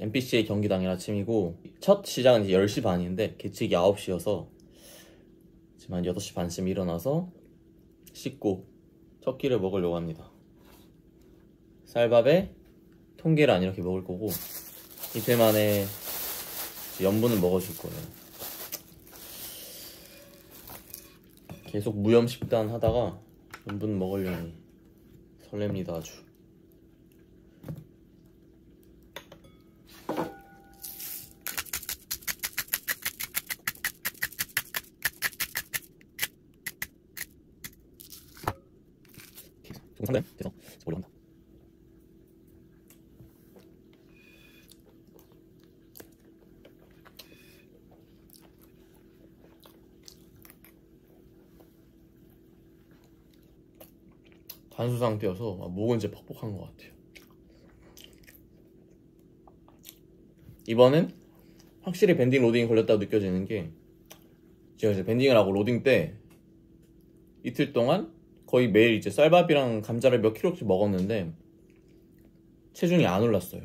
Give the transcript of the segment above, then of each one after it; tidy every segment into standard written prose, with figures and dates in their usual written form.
NPCA 경기 당일 아침이고 첫 시작은 이제 10시 반인데 개측이 9시여서 지금 한 8시 반쯤 일어나서 씻고 첫 끼를 먹으려고 합니다. 쌀밥에 통계란 이렇게 먹을 거고 이틀 만에 염분을 먹어줄 거예요. 계속 무염 식단 하다가 염분 먹으려니 설렙니다 아주. 조금 상대 돼서 올라간다. 단수 상태여서 목은 이제 퍽퍽한 것 같아요. 이번엔 확실히 밴딩 로딩이 걸렸다고 느껴지는 게 제가 이제 밴딩을 하고 로딩 때 이틀 동안 거의 매일 이제 쌀밥이랑 감자를 몇 킬로씩 먹었는데 체중이 안 올랐어요.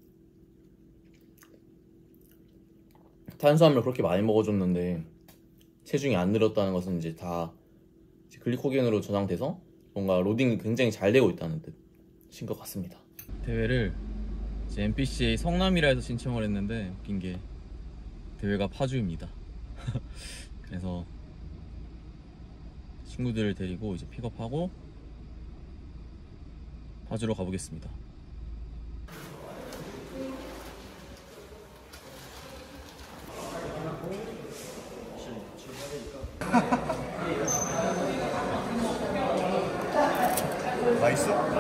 탄수화물 그렇게 많이 먹어줬는데 체중이 안 늘었다는 것은 이제 다 글리코겐으로 저장돼서 뭔가 로딩이 굉장히 잘 되고 있다는 뜻인 것 같습니다. 대회를 이제 NPCA 성남이라 해서 신청을 했는데 웃긴 게 대회가 파주입니다. 그래서 친구들을 데리고 이제 픽업하고 파주로 가보겠습니다. 맛있어?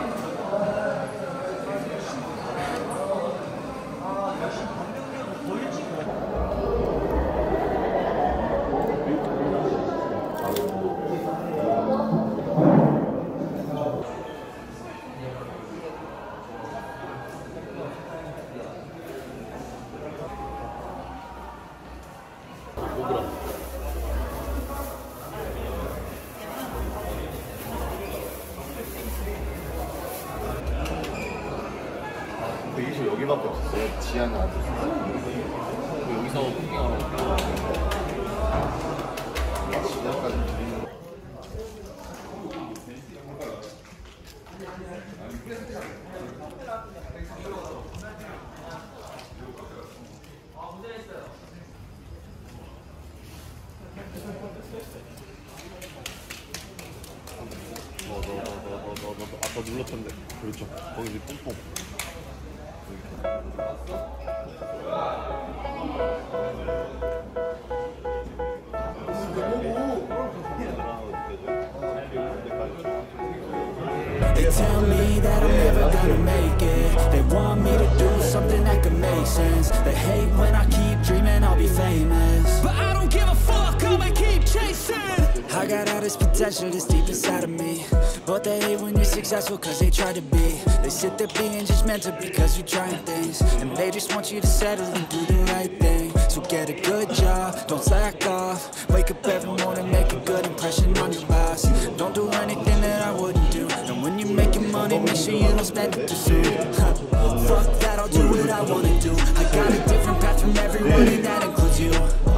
대기실 여기밖에 없었어요. 지하는 안 됐어요. 여기서 포킹하러 지하까지. 너 아까 눌렀던데. 그렇죠. 거기 이제 뽕뽕. They tell me that I'm never gonna make it. They want me to do something that could make sense. They hate when I keep dreaming I'll be famous, but I don't give a fuck, I'ma keep chasing. I got all this potential that's deep inside of me, but they hate when you're successful cause they try to be. They sit there being judgmental because you're trying things, and they just want you to settle and do the right thing. So get a good job, don't slack off. Wake up every morning, make a good impression on your boss. Don't do anything that I wouldn't do, and when you're making money, make sure you don't spend it too soon. Fuck that, I'll do what I wanna do. I got a different path from everyone, and that includes you.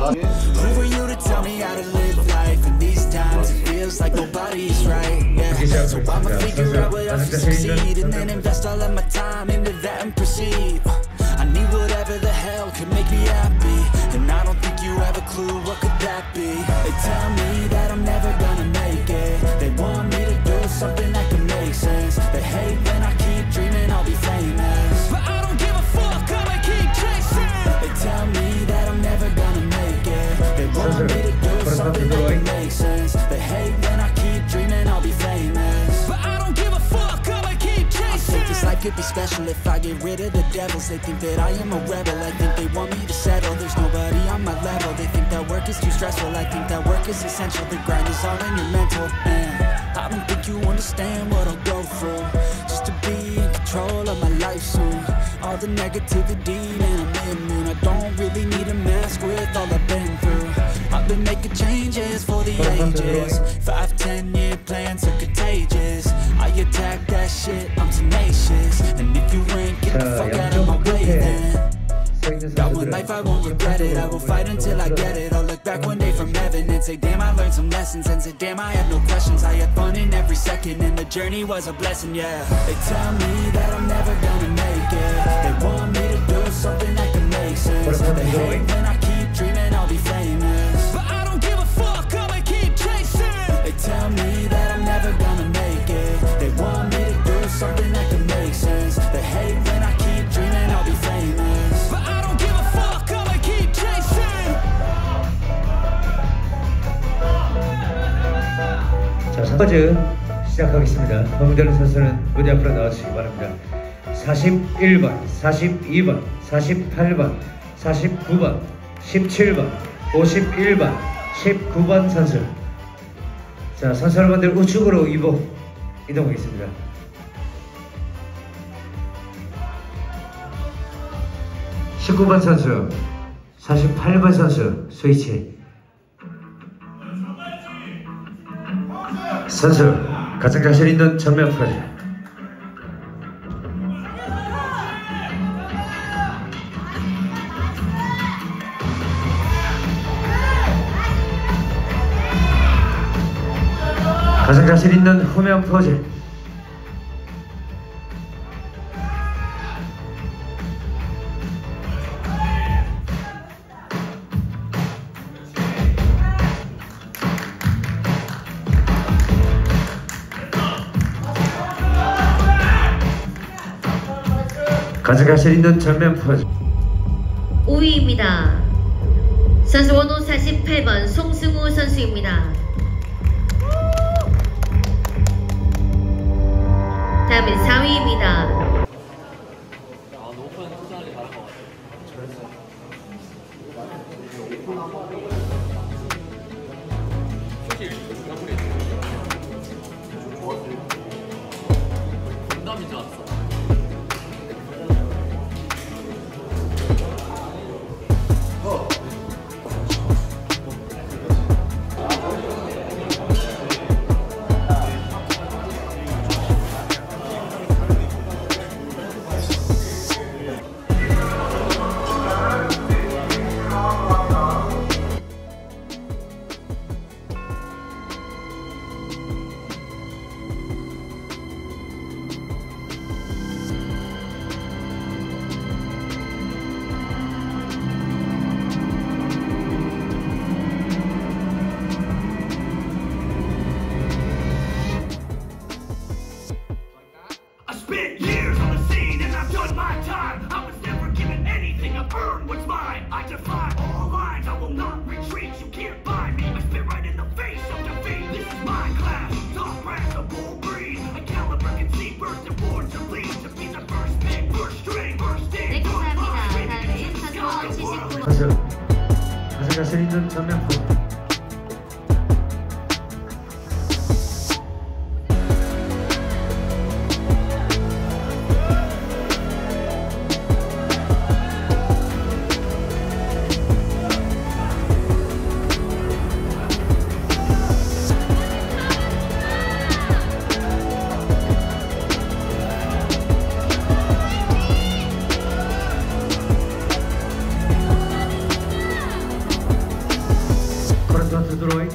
Who are you to tell me how to live life? In these times, it feels like nobody's right, yeah. So I'ma figure out what else to succeed, and then invest all of my time into that and proceed. I need whatever the hell could make me happy, and I don't think you have a clue what could that be. They tell me that I'm never gonna make it. They want me to do something that can make sense. They hate when I keep dreaming I'll be famous, but I don't give a fuck, I'ma keep chasing. They tell me that I'm never gonna make it. They want me to do something that can make sense. They hate when I keep dreaming I'll be famous, but I don't give a fuck, I'ma keep chasing. I think this life could be special if I get rid of the devils. They think that I am a rebel, I think they want me to settle. There's nobody on my level. They think that work is too stressful, I think that work is essential. The grind is all in your mental, and I don't think you understand what I'll go through just to be in control of my life soon. All the negativity, man, I'm immune. I don't really need a mask with all I've been through. I've been making changes for the ages. 5-10 year plans are contagious. I attack that shit, I'm tenacious. And if you ain't, get the fuck out of my way then. it. I will fight until I get it. I'll look back one day from heaven and say, damn, I learned some lessons. And say, damn, I had no questions. I had fun in every second, and the journey was a blessing, yeah. They tell me that I'm never gonna make it. They want me to do something that can make sense. They hate when I keep dreaming I'll be famous, but I don't give a fuck, I'ma keep chasing. They tell me that I'm never gonna make it. They want me to do something that can make sense. They hate when I keep dreaming I'll be famous, but I don't give a fuck, I'ma keep chasing. 자, 3버즈 시작하겠습니다. 허웅대는 선수는 무대 앞으로 나와주시기 바랍니다. 41번, 42번, 48번, 49번, 17번, 51번, 19번 선수. 자, 선수 여러분들 우측으로 이동하겠습니다. 19번 선수, 48번 선수 스위치. 선수 가장 자신 있는 전면 프로젝. 가장 자신 있는 후면 포즈. 가장 자신 있는 전면 포즈. 5위입니다. 선수 번호 48번 송승우 선수입니다. 다음은 4위입니다. 농담인 줄 알았어. 선수 가장 자신 있는 전면 포즈. 코런트 드로잉.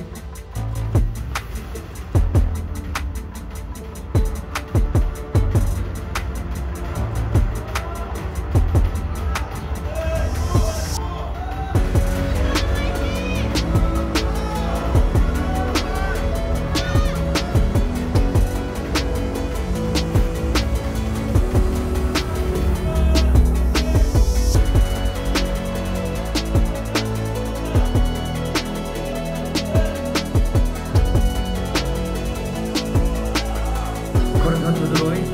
코런트 드로잉.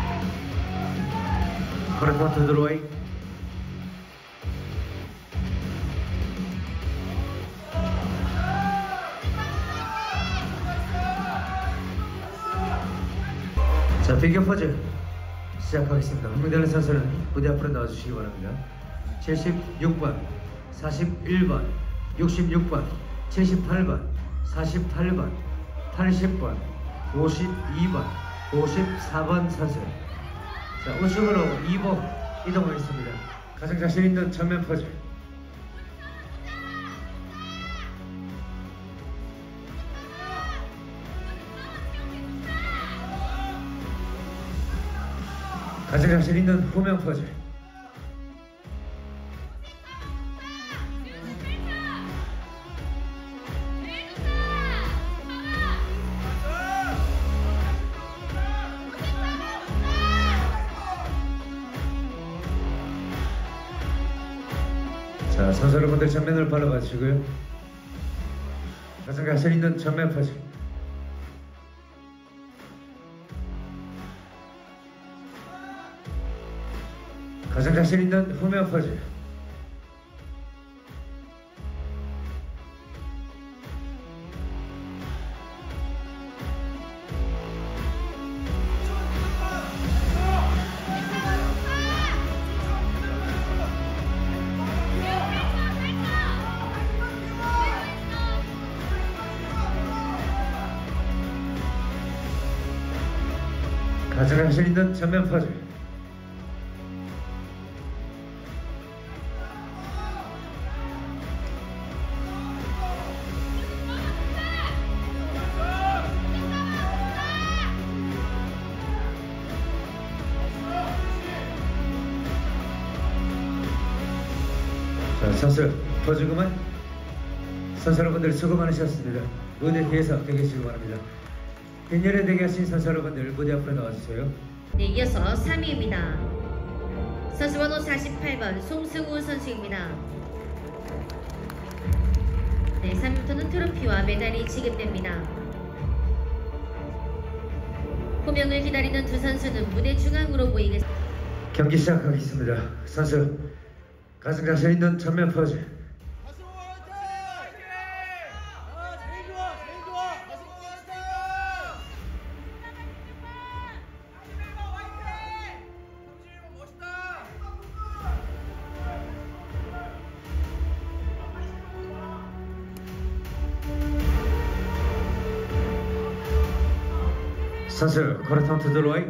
코런트 드로잉. 자, 비교 포즈 시작하겠습니다. 흥명되는 선수는 무대 앞으로 나와주시기 바랍니다. 76번, 41번, 66번, 78번, 48번, 80번, 52번, 54번 선수. 자, 우측으로 2보 이동하겠습니다. 가장 자신 있는 전면 포즈. 가장 자신 있는 후면 포즈. 자, 선수 여러분들 전면을 바라봐 주시고요. 가장 자신 있는 전면 포즈. 가장 자신 있는 후면 포즈. 가장 자신 있는 전면 포즈. 자, 선수 포즈 그만. 선수 여러분들 수고 많으셨습니다. 무대 뒤에서 대기하시기 바랍니다. 빈혈에 대기하신 선수 여러분들 무대 앞으로 나와주세요. 네, 이어서 3위입니다. 선수 번호 48번 송승우 선수입니다. 네, 3위부터는 트로피와 메달이 지급됩니다. 호명을 기다리는 두 선수는 무대 중앙으로 모이겠습니다. 경기 시작하겠습니다. 선수 가슴 자신 있는 전면 포즈. 선수 코르턴 투 더 라이트.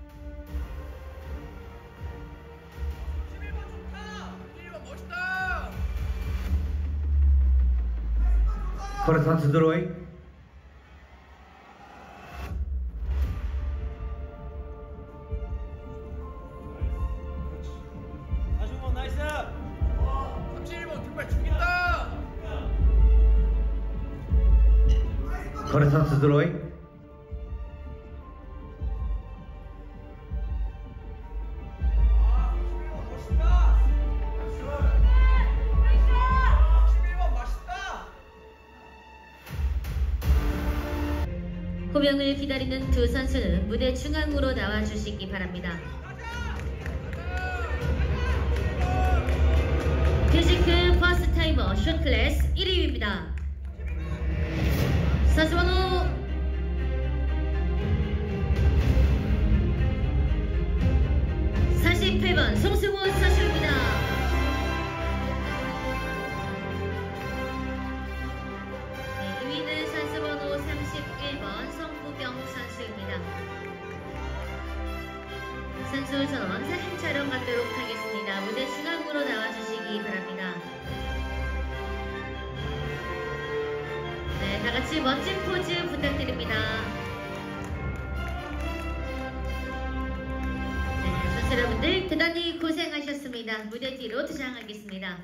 코르턴 투 더 라이트. 나이스! 31번 정말 죽인다! 코르턴 투 더 라이트. 호명을 기다리는 두 선수는 무대 중앙으로 나와주시기 바랍니다. 뮤지크 퍼스트 타이머 숏 클래스 1위입니다. 선수 번호 48번 송승우 선수입니다. 네, 2위는 선수 번호 31번 성부병 선수입니다. 선수 전원 사진 촬영 갖도록 하겠습니다. 무대 중앙으로 나와주시기 바랍니다. 네, 다같이 멋진 포즈 부탁드립니다. 네, 선수 여러분들 대단히 고생하셨습니다. 무대 뒤로 퇴장하겠습니다.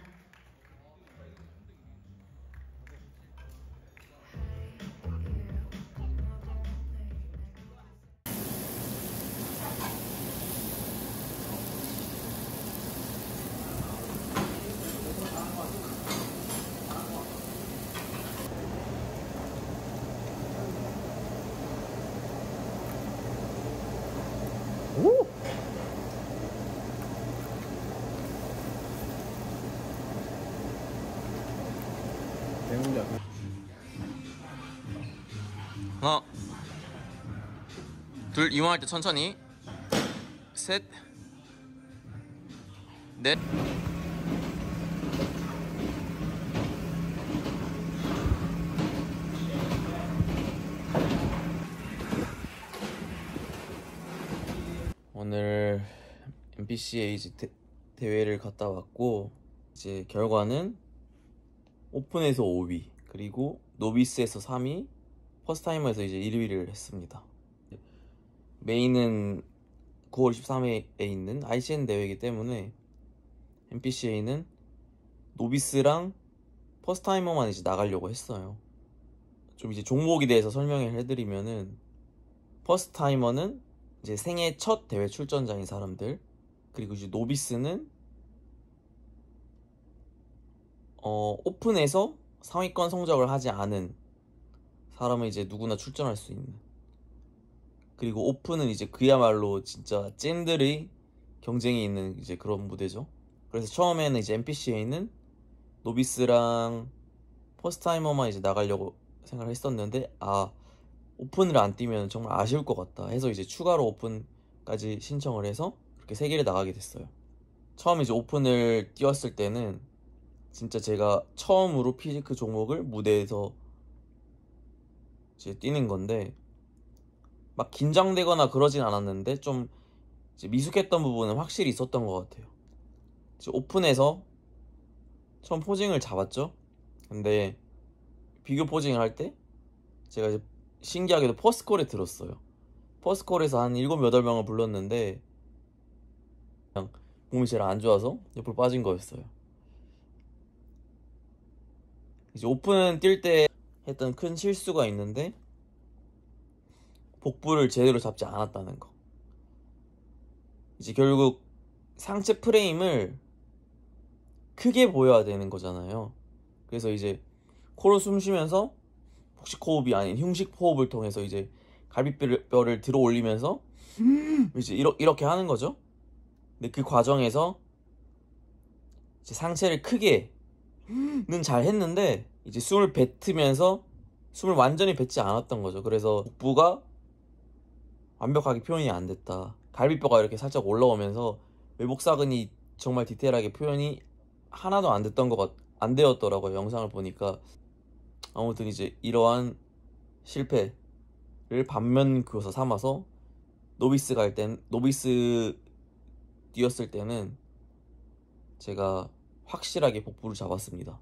하나 둘 이용할 때 천천히. 셋, 넷. 오늘 MPCA 대회를 갔다 왔고, 이제 결과는 오픈에서 5위, 그리고 노비스에서 3위, 퍼스트타이머에서 이제 1위를 했습니다. 메인은 9월 13일에 있는 ICN 대회이기 때문에 MPCA는 노비스랑 퍼스트타이머만 이제 나가려고 했어요. 좀 이제 종목에 대해서 설명을 해드리면은, 퍼스트타이머는 이제 생애 첫 대회 출전자인 사람들, 그리고 이제 노비스는 오픈에서 상위권 성적을 하지 않은 사람은 이제 누구나 출전할 수 있는, 그리고 오픈은 이제 그야말로 진짜 찐들의 경쟁이 있는 이제 그런 무대죠. 그래서 처음에는 이제 MPCA는 노비스랑 퍼스트타이머만 이제 나가려고 생각을 했었는데, 오픈을 안 뛰면 정말 아쉬울 것 같다 해서 이제 추가로 오픈까지 신청을 해서 그렇게 3개를 나가게 됐어요. 처음 이제 오픈을 뛰었을 때는 진짜 제가 처음으로 피지크 종목을 무대에서 이제 뛰는 건데, 막 긴장되거나 그러진 않았는데 좀 이제 미숙했던 부분은 확실히 있었던 것 같아요. 이제 오픈에서 처음 포징을 잡았죠. 근데 비교 포징을 할 때 제가 이제 신기하게도 퍼스트콜에 들었어요. 퍼스트콜에서 한 7, 8명을 불렀는데 그냥 몸이 제일 안 좋아서 옆으로 빠진 거였어요. 이제 오픈 뛸 때 했던 큰 실수가 있는데, 복부를 제대로 잡지 않았다는 거. 이제 결국 상체 프레임을 크게 보여야 되는 거잖아요. 그래서 이제 코로 숨 쉬면서 복식 호흡이 아닌 흉식 호흡을 통해서 이제 갈비뼈를 들어 올리면서 이제 이렇게 하는 거죠. 근데 그 과정에서 이제 상체를 크게는 잘 했는데 이제 숨을 뱉으면서 숨을 완전히 뱉지 않았던 거죠. 그래서 복부가 완벽하게 표현이 안 됐다. 갈비뼈가 이렇게 살짝 올라오면서 외복사근이 정말 디테일하게 표현이 하나도 안 되었더라고요. 영상을 보니까. 아무튼 이제 이러한 실패를 반면 교사 삼아서 노비스 뛰었을 때는 제가 확실하게 복부를 잡았습니다.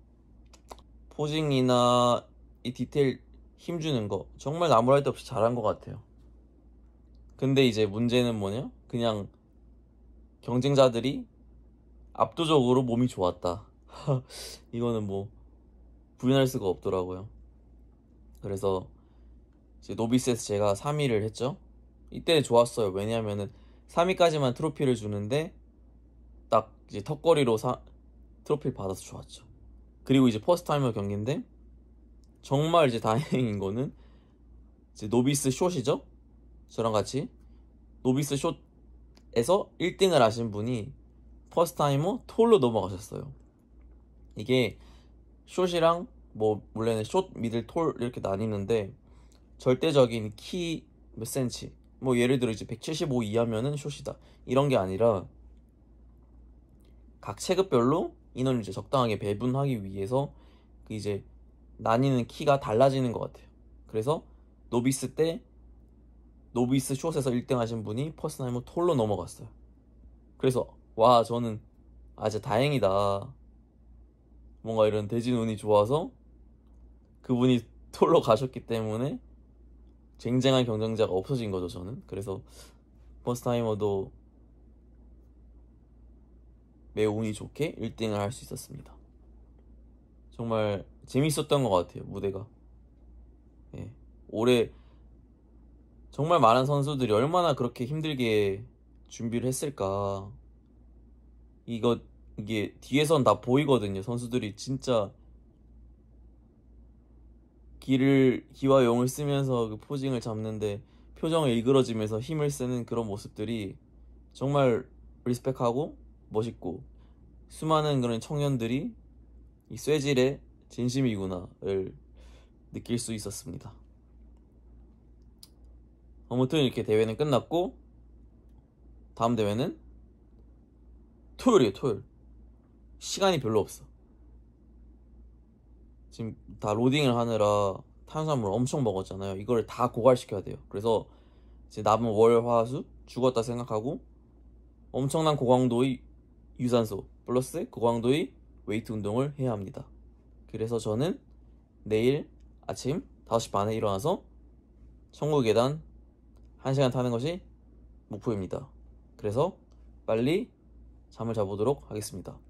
포징이나 이 디테일 힘주는 거 정말 나무랄 데 없이 잘한 것 같아요. 근데 이제 문제는 뭐냐? 그냥 경쟁자들이 압도적으로 몸이 좋았다. 이거는 뭐 부인할 수가 없더라고요. 그래서 이제 노비스에서 제가 3위를 했죠. 이때는 좋았어요. 왜냐하면은 3위까지만 트로피를 주는데 딱 이제 턱걸이로 트로피를 받아서 좋았죠. 그리고 이제 퍼스트타이머 경기인데, 정말 이제 다행인 거는 이제 노비스 숏이죠. 저랑 같이 노비스 숏에서 1등을 하신 분이 퍼스트타이머 톨로 넘어가셨어요. 이게 숏이랑 뭐 원래는 숏, 미들, 톨 이렇게 나뉘는데, 절대적인 키 몇 센치, 뭐 예를 들어 이제 175 이하면은 숏이다 이런 게 아니라 각 체급별로 인원을 이제 적당하게 배분하기 위해서 그 이제 나뉘는 키가 달라지는 것 같아요. 그래서 노비스 때 노비스 숏에서 1등 하신 분이 퍼스트타이머 톨로 넘어갔어요. 그래서 와, 저는 진짜 다행이다, 뭔가 이런 대진운이 좋아서 그분이 톨로 가셨기 때문에 쟁쟁한 경쟁자가 없어진 거죠, 저는. 그래서 퍼스트타이머도 매우 운이 좋게 1등을 할 수 있었습니다. 정말 재밌었던 것 같아요, 무대가. 예. 올해 정말 많은 선수들이 얼마나 그렇게 힘들게 준비를 했을까. 이게 뒤에선 다 보이거든요. 선수들이 진짜 기와 용을 쓰면서 그 포징을 잡는데 표정을 일그러지면서 힘을 쓰는 그런 모습들이 정말 리스펙하고 멋있고, 수많은 그런 청년들이 이 쇠질의 진심이구나를 느낄 수 있었습니다. 아무튼 이렇게 대회는 끝났고 다음 대회는 토요일이에요. 토요일. 시간이 별로 없어. 지금 다 로딩을 하느라 탄수화물 엄청 먹었잖아요. 이걸 다 고갈시켜야 돼요. 그래서 이제 남은 월, 화, 수 죽었다 생각하고 엄청난 고강도의 유산소 플러스 고강도의 웨이트 운동을 해야 합니다. 그래서 저는 내일 아침 5시 반에 일어나서 천국 계단 1시간 타는 것이 목표입니다. 그래서 빨리 잠을 자보도록 하겠습니다.